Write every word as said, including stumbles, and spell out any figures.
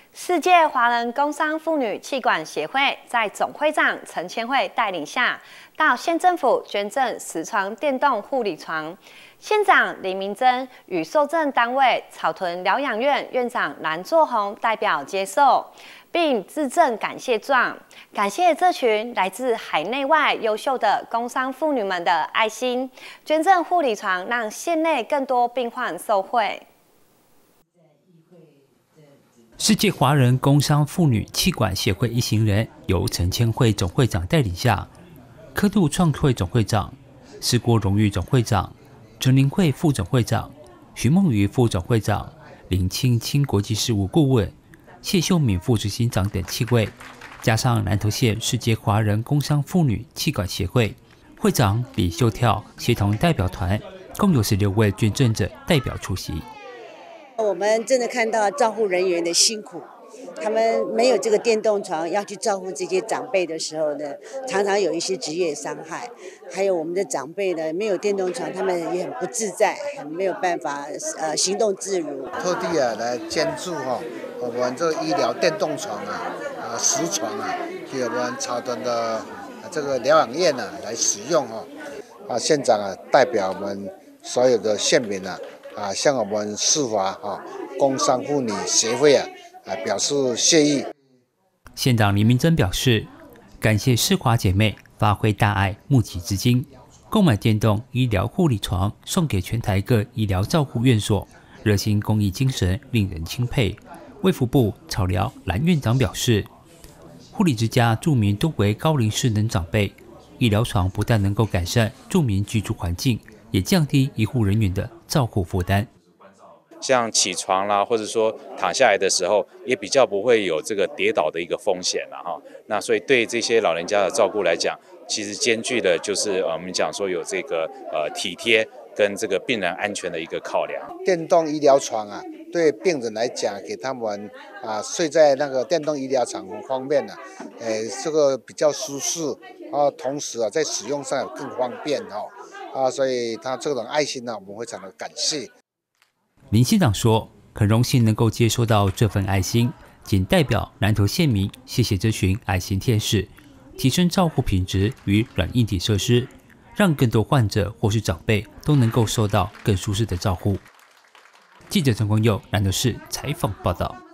世界华人工商妇女气管协会在总会长陈千惠带领下，到县政府捐赠十床电动护理床。县长林明珍与受赠单位草屯疗养院院长蓝作宏代表接受，并致赠感谢状，感谢这群来自海内外优秀的工商妇女们的爱心，捐赠护理床，让县内更多病患受惠。 世界华人工商妇女气管协会一行人由陈千惠总会长带领下，科度创会总会长、施国荣誉总会长、陈林慧副总会长、徐梦瑜副总会长、林清清国际事务顾问、谢秀敏副执行长等七位，加上南投县世界华人工商妇女气管协会会长李秀跳协同代表团，共有十六位捐赠者代表出席。 我们真的看到照护人员的辛苦，他们没有这个电动床要去照顾这些长辈的时候呢，常常有一些职业伤害。还有我们的长辈呢，没有电动床，他们也很不自在，很没有办法呃行动自如。 特地啊来捐助哈，我们这个医疗电动床啊啊十床啊，给我们草屯的这个疗养院啊来使用哈。啊，县长啊代表我们所有的县民啊。 啊，向我们世华啊工商妇女协会啊啊表示谢意。 县长林明珍表示，感谢世华姐妹发挥大爱，募集资金，购买电动医疗护理床，送给全台各医疗照护院所，热心公益精神令人钦佩。卫福部草疗蓝院长表示，护理之家住民多为高龄失能长辈，医疗床不但能够改善住民居住环境，也降低医护人员的 照顾负担， 像起床啦，或者说躺下来的时候，也比较不会有这个跌倒的一个风险了哈。那所以对这些老人家的照顾来讲，其实兼具的就是呃我们讲说有这个呃体贴跟这个病人安全的一个考量。 电动医疗床啊，对病人来讲，给他们啊睡在那个电动医疗床很方便的、啊，诶这个比较舒适，啊同时啊在使用上也更方便哦。 啊，所以他这种爱心呢、啊，我们非常的感谢。 林县长说，很荣幸能够接收到这份爱心，仅代表南投县民谢谢这群爱心天使，提升照护品质与软硬体设施，让更多患者或是长辈都能够受到更舒适的照护。记者陈光佑南投市采访报道。